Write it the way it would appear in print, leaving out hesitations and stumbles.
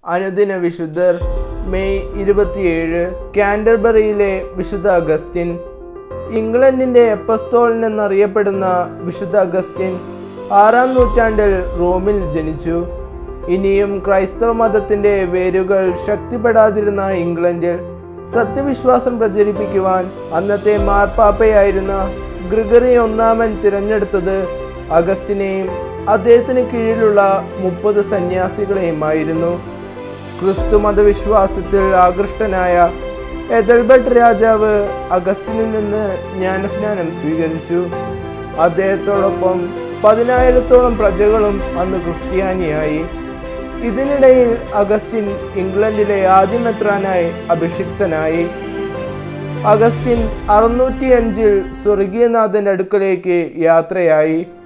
അനുദിന വിശുദ്ധർ. മെയ് 27 കാന്റർബറിയിലെ വിശുദ്ധ അഗസ്റ്റിൻ. ഇംഗ്ലണ്ടിൻ്റെ എപ്പസ്തോലൻ എന്നറിയപ്പെടുന്ന വിശുദ്ധ അഗസ്റ്റിൻ 6-ാം നൂറ്റാണ്ടിൽ റോമിൽ ജനിച്ചു. ഇനിയും ക്രൈസ്തവ മതത്തിൻ്റെ വേരുകൾ ശക്തിപ്പെടാതിരുന്ന ഇംഗ്ലണ്ടിൽ സത്യവിശ്വാസം പ്രചരിപ്പിക്കുവാൻ അന്നത്തെ മാർപ്പാപ്പയായിരുന്ന ഗ്രിഗറി 1 തിരഞ്ഞെടുത്തത് അഗസ്റ്റിനെയും അദ്ദേഹത്തിന് കീഴിലുള്ള 30 സന്യാസികളെയുമായിരുന്നു. ക്രിസ്തു മതവിശ്വാസത്തിൽ ആകൃഷ്ടനായ എഥൽബർട്ട് രാജാവ് അഗസ്റ്റിനിൽ നിന്ന് ജ്ഞാനസ്നാനം സ്വീകരിച്ചു. അദ്ദേഹത്തോടൊപ്പം 10,000-ഓളം പ്രജകളും അന്ന് ക്രിസ്ത്യാനിയായി. ഇതിനിടയിൽ അഗസ്റ്റിൻ ഇംഗ്ലണ്ടിലെ ആദ്യ മെത്രാനായി അഭിഷിക്തനായി. അഗസ്റ്റിൻ 605 സ്വർഗീയനാഥൻ്റെ അടുക്കലേക്ക് യാത്രയായി.